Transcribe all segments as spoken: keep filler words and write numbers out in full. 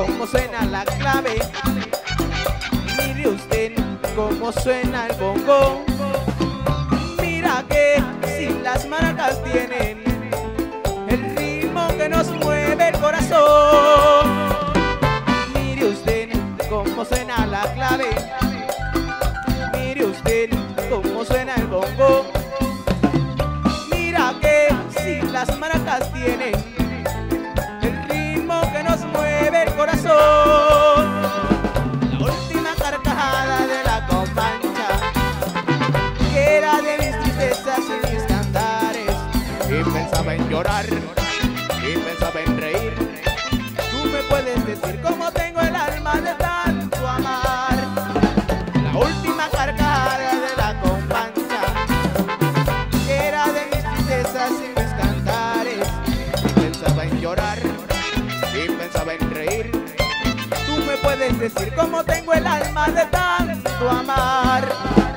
cómo suena la clave. Mire usted cómo suena el bongo. Mira que si las maracas tienen el ritmo que nos mueve el corazón. Mire usted cómo suena la clave. Mire usted cómo suena el bongo. Mira que si las maracas tienen el ritmo que nos mueve el corazón. La última carcajada de la Comancha, que era de mis tristezas y mis cantares, y pensaba en llorar y pensaba en reír. Tú me puedes decir cómo tengo el alma de tanto amar. La última carcajada de la Comancha, que era de mis tristezas y mis cantares, y pensaba en llorar y pensaba en reír. Tú me puedes decir cómo tengo el alma de tanto amar.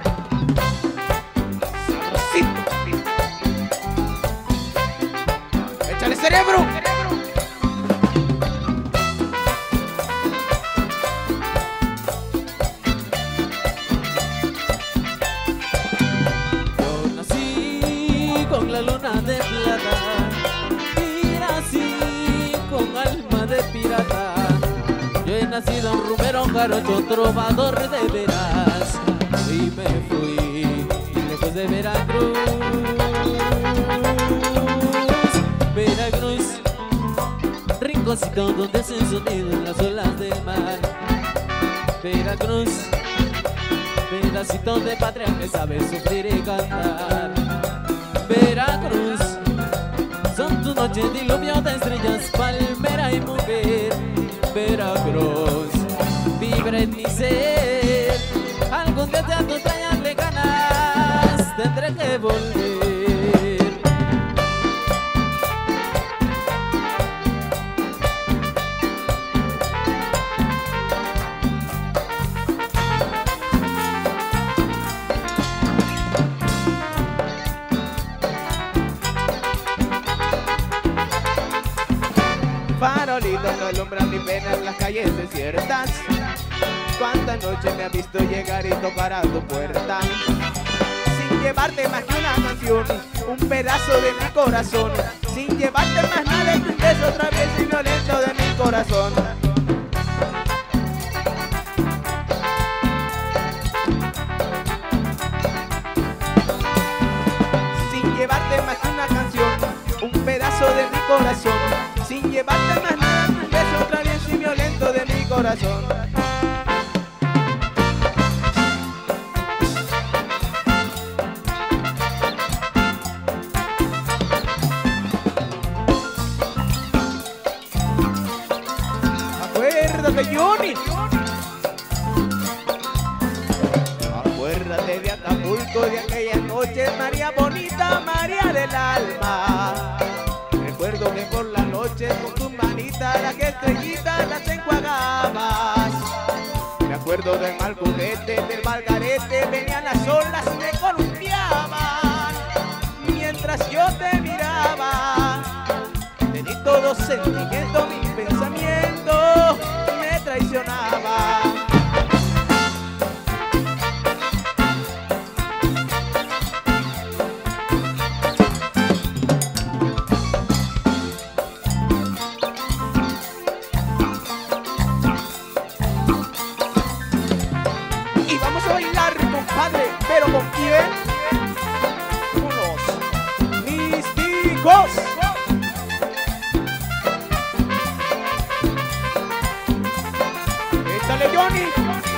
Sabrosito. Échale cerebro. Yo nací con la luna de plata y nací con alma de pirata. Yo he nacido un rumero, jarocho, trovador de veras, y me fui lejos de Veracruz. Veracruz, rinconcito donde hacen sonido en las olas del mar. Veracruz, pedacito de patria que sabe sufrir y cantar. Veracruz, son tus noches diluvio de estrellas, palmera y mujer. Veracruz, vibra en mi ser. Algún día a tus playas lejanas tendré que volver. Farolito que alumbra mi pena en las calles desiertas. Cuántas noches me has visto llegar y tocar a tu puerta, sin llevarte más que una canción, un pedazo de mi corazón, sin llevarte más nada que un beso travieso y violento de mi corazón. Sin llevarte más que una canción, un pedazo de mi corazón, sin llevarte más nada que un beso travieso y violento de mi corazón. Acuérdate, Johnny. Acuérdate de Acapulco, de aquella noche, María bonita, María del alma. Recuerdo que por la noche con tu manita las estrellitas las enjuagabas. Me acuerdo del mal juguete, del malgarete, venían las olas y me columpiaban. Mientras yo te miraba, te di todo sentimiento, mi pensamiento me traicionaba. Pero con quién? Unos místicos. Échale, Johnny.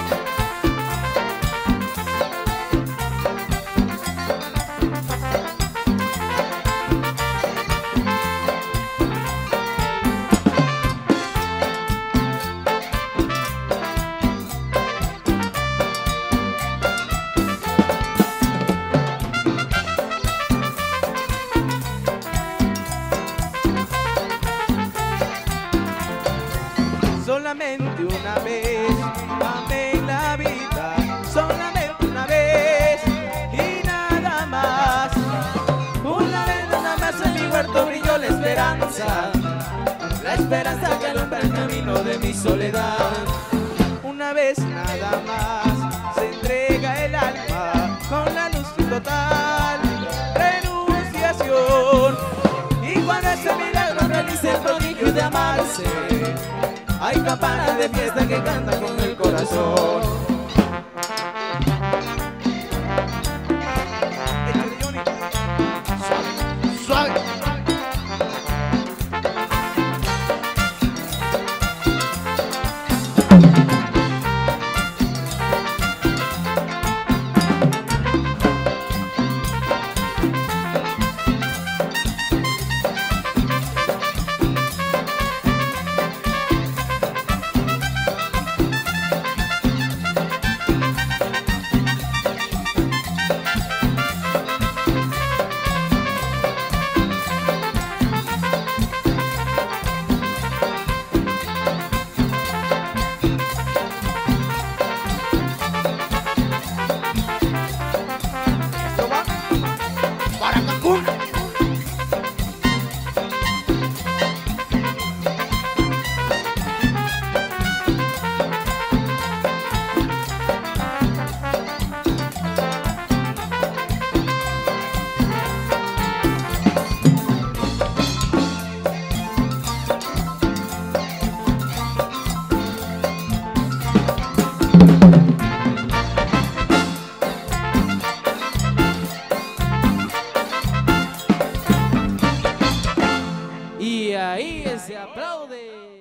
Solamente una vez amé en la vida, solamente una vez y nada más. Una vez nada más en mi huerto tanto brilló la esperanza, la esperanza que alumbra el camino de mi soledad. Una vez nada más se entrega el alma con la luz y total renunciación. Y cuando ese milagro realiza el prodigio de amarse, hay campanas de fiesta que cantan con el corazón. Suave, suave. Y ahí se aplaude.